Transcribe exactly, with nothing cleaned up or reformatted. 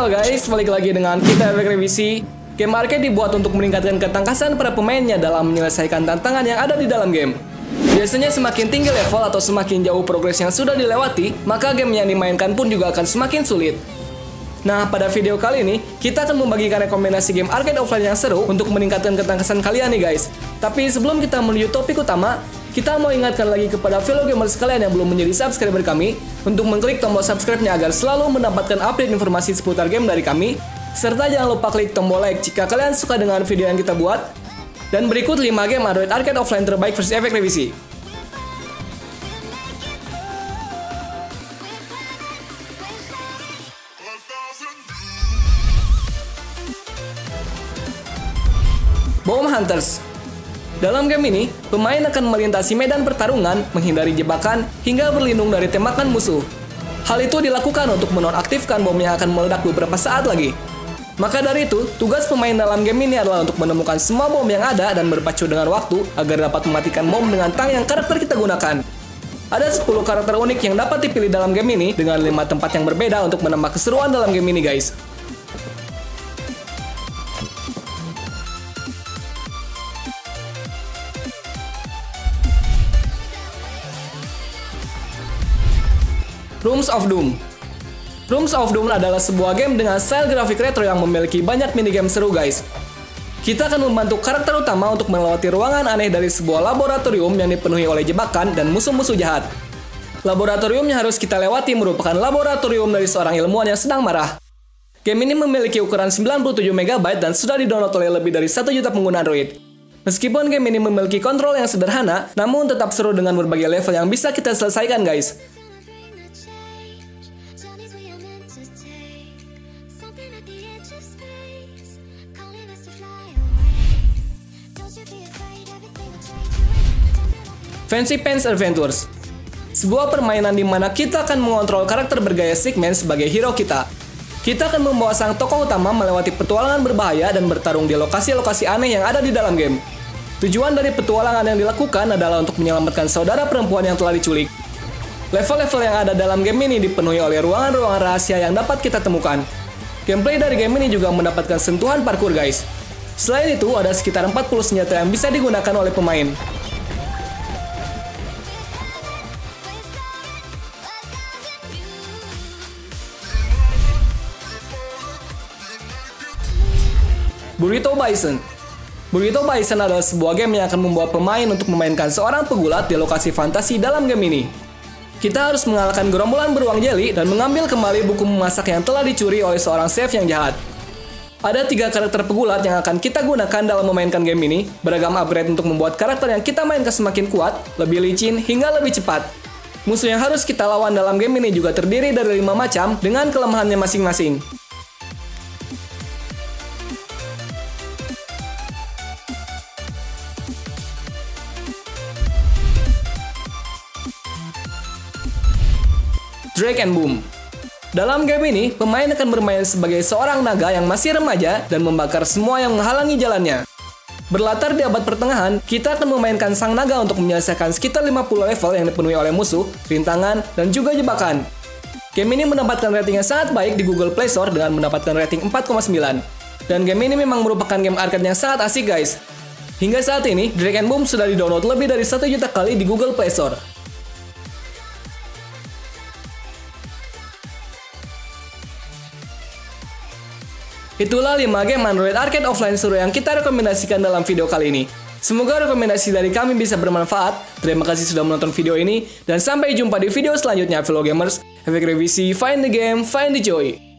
Halo guys, balik lagi dengan kita Efek Revisi. Game arcade dibuat untuk meningkatkan ketangkasan para pemainnya dalam menyelesaikan tantangan yang ada di dalam game. Biasanya semakin tinggi level atau semakin jauh progres yang sudah dilewati, maka game yang dimainkan pun juga akan semakin sulit. Nah, pada video kali ini, kita akan membagikan rekomendasi game arcade offline yang seru untuk meningkatkan ketangkasan kalian nih guys. Tapi sebelum kita menuju topik utama, kita mau ingatkan lagi kepada fellow gamers sekalian yang belum menjadi subscriber kami untuk mengklik tombol subscribe-nya agar selalu mendapatkan update informasi seputar game dari kami. Serta jangan lupa klik tombol like jika kalian suka dengan video yang kita buat. Dan berikut lima game Android arcade offline terbaik versi Efek Revisi. Bomb Hunters. Dalam game ini, pemain akan melintasi medan pertarungan, menghindari jebakan, hingga berlindung dari tembakan musuh. Hal itu dilakukan untuk menonaktifkan bom yang akan meledak beberapa saat lagi. Maka dari itu, tugas pemain dalam game ini adalah untuk menemukan semua bom yang ada dan berpacu dengan waktu agar dapat mematikan bom dengan tang yang karakter kita gunakan. Ada sepuluh karakter unik yang dapat dipilih dalam game ini dengan lima tempat yang berbeda untuk menambah keseruan dalam game ini guys. Rooms of Doom. Rooms of Doom adalah sebuah game dengan style grafik retro yang memiliki banyak minigame seru guys. Kita akan membantu karakter utama untuk melewati ruangan aneh dari sebuah laboratorium yang dipenuhi oleh jebakan dan musuh-musuh jahat. Laboratorium yang harus kita lewati merupakan laboratorium dari seorang ilmuwan yang sedang marah. Game ini memiliki ukuran sembilan puluh tujuh megabyte dan sudah didownload oleh lebih dari satu juta pengguna Android. Meskipun game ini memiliki kontrol yang sederhana, namun tetap seru dengan berbagai level yang bisa kita selesaikan guys. Fancy Pants Adventures. Sebuah permainan di mana kita akan mengontrol karakter bergaya Stickman sebagai hero kita. Kita akan membawa sang tokoh utama melewati petualangan berbahaya dan bertarung di lokasi-lokasi aneh yang ada di dalam game. Tujuan dari petualangan yang dilakukan adalah untuk menyelamatkan saudara perempuan yang telah diculik. Level-level yang ada dalam game ini dipenuhi oleh ruangan-ruangan rahasia yang dapat kita temukan. Gameplay dari game ini juga mendapatkan sentuhan parkour guys. Selain itu, ada sekitar empat puluh senjata yang bisa digunakan oleh pemain. Burrito Bison. Burrito Bison adalah sebuah game yang akan membawa pemain untuk memainkan seorang pegulat di lokasi fantasi dalam game ini. Kita harus mengalahkan gerombolan beruang jeli dan mengambil kembali buku memasak yang telah dicuri oleh seorang chef yang jahat. Ada tiga karakter pegulat yang akan kita gunakan dalam memainkan game ini, beragam upgrade untuk membuat karakter yang kita mainkan semakin kuat, lebih licin, hingga lebih cepat. Musuh yang harus kita lawan dalam game ini juga terdiri dari lima macam dengan kelemahannya masing-masing. Drake and Boom. Dalam game ini, pemain akan bermain sebagai seorang naga yang masih remaja dan membakar semua yang menghalangi jalannya. Berlatar di abad pertengahan, kita akan memainkan sang naga untuk menyelesaikan sekitar lima puluh level yang dipenuhi oleh musuh, rintangan, dan juga jebakan. Game ini mendapatkan rating yang sangat baik di Google Play Store dengan mendapatkan rating empat koma sembilan. Dan game ini memang merupakan game arcade yang sangat asik guys. Hingga saat ini, Drake and Boom sudah di-download lebih dari satu juta kali di Google Play Store. Itulah lima game Android arcade offline seru yang kita rekomendasikan dalam video kali ini. Semoga rekomendasi dari kami bisa bermanfaat. Terima kasih sudah menonton video ini, dan sampai jumpa di video selanjutnya fellow gamers. Efek Revisi, find the game, find the joy.